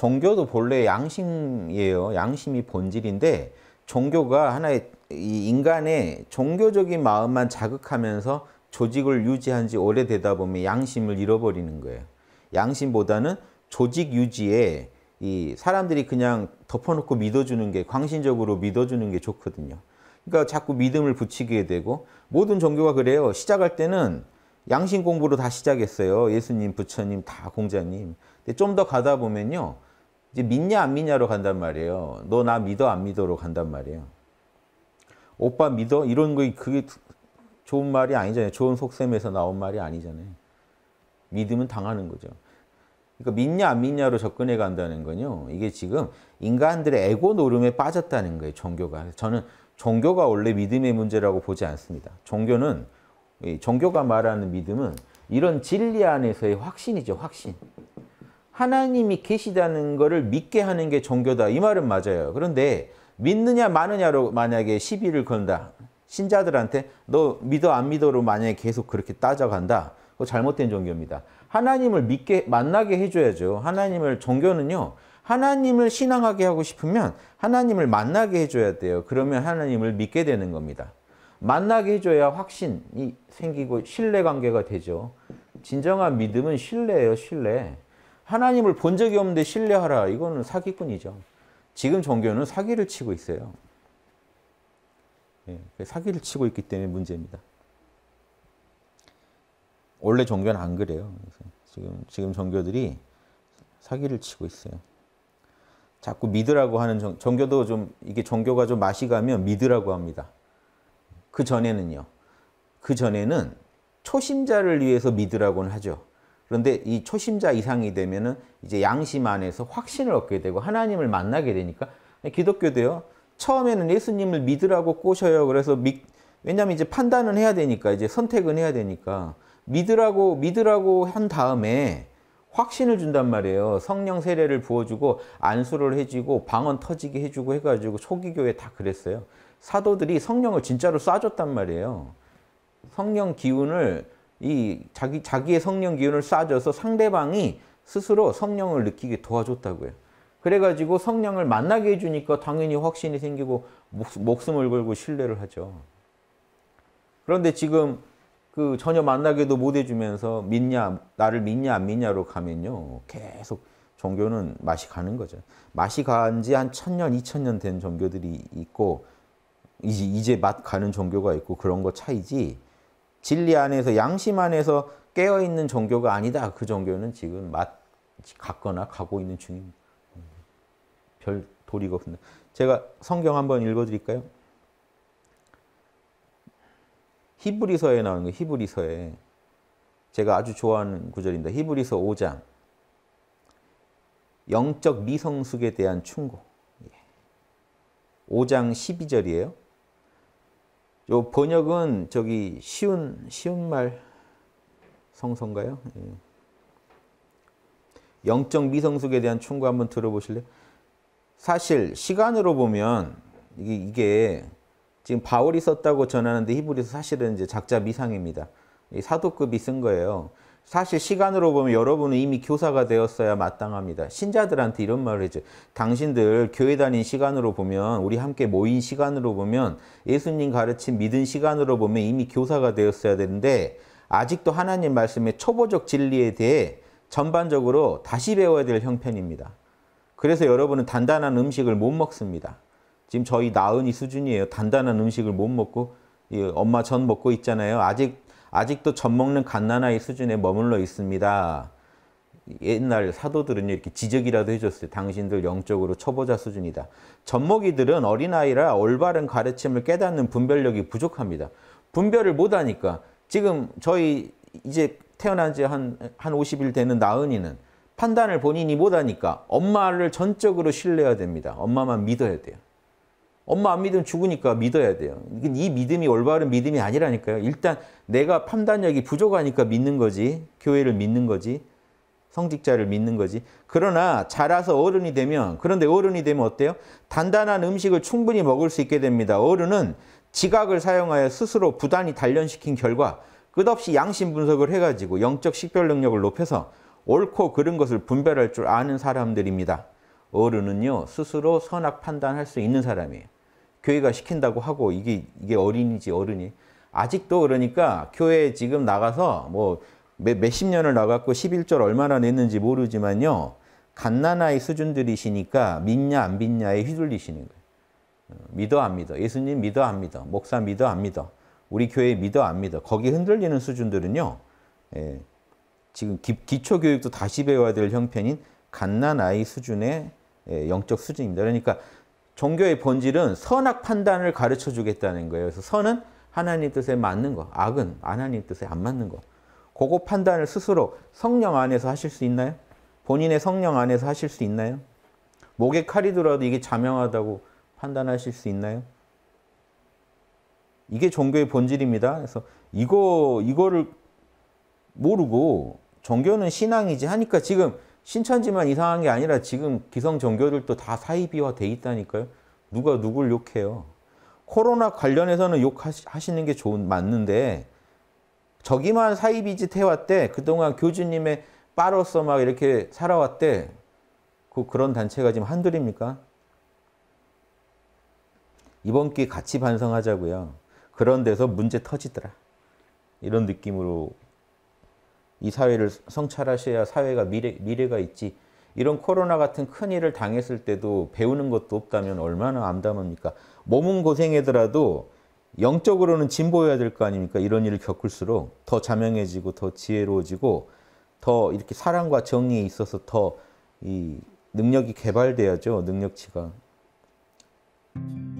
종교도 본래 양심이에요. 양심이 본질인데 종교가 하나의 이 인간의 종교적인 마음만 자극하면서 조직을 유지한 지 오래되다 보면 양심을 잃어버리는 거예요. 양심보다는 조직 유지에 이 사람들이 그냥 덮어놓고 믿어주는 게, 광신적으로 믿어주는 게 좋거든요. 그러니까 자꾸 믿음을 붙이게 되고, 모든 종교가 그래요. 시작할 때는 양심 공부로 다 시작했어요. 예수님, 부처님, 다 공자님. 근데 좀 더 가다 보면요, 이제 믿냐 안 믿냐로 간단 말이에요. 너 나 믿어 안 믿어로 간단 말이에요. 오빠 믿어? 이런 거 그게 좋은 말이 아니잖아요. 좋은 속셈에서 나온 말이 아니잖아요. 믿으면 당하는 거죠. 그러니까 믿냐 안 믿냐로 접근해 간다는 건요, 이게 지금 인간들의 에고 노름에 빠졌다는 거예요. 종교가. 저는 종교가 원래 믿음의 문제라고 보지 않습니다. 종교가 말하는 믿음은 이런 진리 안에서의 확신이죠. 확신. 하나님이 계시다는 것을 믿게 하는 게 종교다. 이 말은 맞아요. 그런데 믿느냐 마느냐로 만약에 시비를 건다. 신자들한테 너 믿어 안 믿어로 만약에 계속 그렇게 따져간다. 그거 잘못된 종교입니다. 하나님을 믿게 만나게 해줘야죠. 하나님을, 종교는요, 하나님을 신앙하게 하고 싶으면 하나님을 만나게 해줘야 돼요. 그러면 하나님을 믿게 되는 겁니다. 만나게 해줘야 확신이 생기고 신뢰관계가 되죠. 진정한 믿음은 신뢰예요. 신뢰. 하나님을 본 적이 없는데 신뢰하라. 이거는 사기꾼이죠. 지금 종교는 사기를 치고 있어요. 사기를 치고 있기 때문에 문제입니다. 원래 종교는 안 그래요. 지금 종교들이 사기를 치고 있어요. 자꾸 믿으라고 하는 종교도 좀, 이게 종교가 좀 맛이 가면 믿으라고 합니다. 그 전에는 초심자를 위해서 믿으라고는 하죠. 그런데 이 초심자 이상이 되면은 이제 양심 안에서 확신을 얻게 되고 하나님을 만나게 되니까, 기독교도요, 처음에는 예수님을 믿으라고 꼬셔요. 그래서 왜냐하면 이제 판단은 해야 되니까, 이제 선택은 해야 되니까 믿으라고 한 다음에 확신을 준단 말이에요. 성령 세례를 부어주고 안수를 해주고 방언 터지게 해주고 해가지고 초기 교회 다 그랬어요. 사도들이 성령을 진짜로 쏴줬단 말이에요. 성령 기운을, 자기의 성령 기운을 쏴줘서 상대방이 스스로 성령을 느끼게 도와줬다고요. 그래가지고 성령을 만나게 해주니까 당연히 확신이 생기고 목숨을 걸고 신뢰를 하죠. 그런데 지금 전혀 만나게도 못 해주면서 나를 믿냐 안 믿냐로 가면요, 계속 종교는 맛이 가는 거죠. 맛이 간 지 한 1000년, 2000년 된 종교들이 있고, 이제 맛 가는 종교가 있고, 그런 거 차이지, 진리 안에서, 양심 안에서 깨어있는 종교가 아니다. 그 종교는 지금 맛 갔거나 가고 있는 중입니다. 별 도리가 없습니다. 제가 성경 한번 읽어드릴까요? 히브리서에 나오는 거예요. 히브리서에. 제가 아주 좋아하는 구절입니다. 히브리서 5장. 영적 미성숙에 대한 충고. 5장 12절이에요. 요 번역은 쉬운 말 성서인가요? 영적 미성숙에 대한 충고 한번 들어보실래요? 사실 시간으로 보면 이게 지금 바울이 썼다고 전하는데 히브리서 사실은 이제 작자 미상입니다. 사도급이 쓴 거예요. 사실 시간으로 보면 여러분은 이미 교사가 되었어야 마땅합니다. 신자들한테 이런 말을 해줘요. 당신들 교회 다닌 시간으로 보면, 우리 함께 모인 시간으로 보면, 예수님 가르친 믿은 시간으로 보면 이미 교사가 되었어야 되는데, 아직도 하나님 말씀의 초보적 진리에 대해 전반적으로 다시 배워야 될 형편입니다. 그래서 여러분은 단단한 음식을 못 먹습니다. 지금 저희 나은이 수준이에요. 단단한 음식을 못 먹고 엄마 전 먹고 있잖아요. 아직도 전 먹는 갓난아이 수준에 머물러 있습니다. 옛날 사도들은 이렇게 지적이라도 해줬어요. 당신들 영적으로 초보자 수준이다. 젖먹이들은 어린아이라 올바른 가르침을 깨닫는 분별력이 부족합니다. 분별을 못하니까, 지금 저희 이제 태어난 지 한 50일 되는 나은이는 판단을 본인이 못하니까 엄마를 전적으로 신뢰해야 됩니다. 엄마만 믿어야 돼요. 엄마 안 믿으면 죽으니까 믿어야 돼요. 이 믿음이 올바른 믿음이 아니라니까요. 일단 내가 판단력이 부족하니까 믿는 거지. 교회를 믿는 거지. 성직자를 믿는 거지. 그러나 자라서 어른이 되면, 그런데 어른이 되면 어때요? 단단한 음식을 충분히 먹을 수 있게 됩니다. 어른은 지각을 사용하여 스스로 부단히 단련시킨 결과 끝없이 양심 분석을 해가지고 영적 식별 능력을 높여서 옳고 그른 것을 분별할 줄 아는 사람들입니다. 어른은요, 스스로 선악 판단할 수 있는 사람이에요. 교회가 시킨다고 하고 이게 어린이지 어른이. 아직도 그러니까 교회 지금 나가서 뭐 몇십 년을 나갔고 11절 얼마나 냈는지 모르지만요. 갓난아이 수준들이시니까 믿냐 안 믿냐에 휘둘리시는 거예요. 믿어 안 믿어. 예수님 믿어 안 믿어. 목사 믿어 안 믿어. 우리 교회 믿어 안 믿어. 거기 흔들리는 수준들은요. 지금 기초교육도 다시 배워야 될 형편인 갓난아이 수준의 영적 수준입니다. 그러니까 종교의 본질은 선악 판단을 가르쳐 주겠다는 거예요. 그래서 선은 하나님 뜻에 맞는 거, 악은 하나님 뜻에 안 맞는 거. 그거 판단을 스스로 성령 안에서 하실 수 있나요? 본인의 성령 안에서 하실 수 있나요? 목에 칼이 들어도 이게 자명하다고 판단하실 수 있나요? 이게 종교의 본질입니다. 그래서 이거를 모르고 종교는 신앙이지 하니까 지금 신천지만 이상한 게 아니라 지금 기성 종교들도 다 사이비화 돼 있다니까요. 누가 누굴 욕해요. 코로나 관련해서는 욕하시는 게 맞는데 저기만 사이비짓 해왔대. 그동안 교주님의 빠로서 막 이렇게 살아왔대. 그런 단체가 지금 한둘입니까? 이번 기회에 같이 반성하자고요. 그런 데서 문제 터지더라. 이런 느낌으로 이 사회를 성찰하셔야 사회가 미래가 있지. 이런 코로나 같은 큰일을 당했을 때도 배우는 것도 없다면 얼마나 암담합니까? 몸은 고생하더라도 영적으로는 진보해야 될 거 아닙니까? 이런 일을 겪을수록 더 자명해지고 더 지혜로워지고 더 이렇게 사랑과 정의에 있어서 더 이 능력이 개발돼야죠. 능력치가.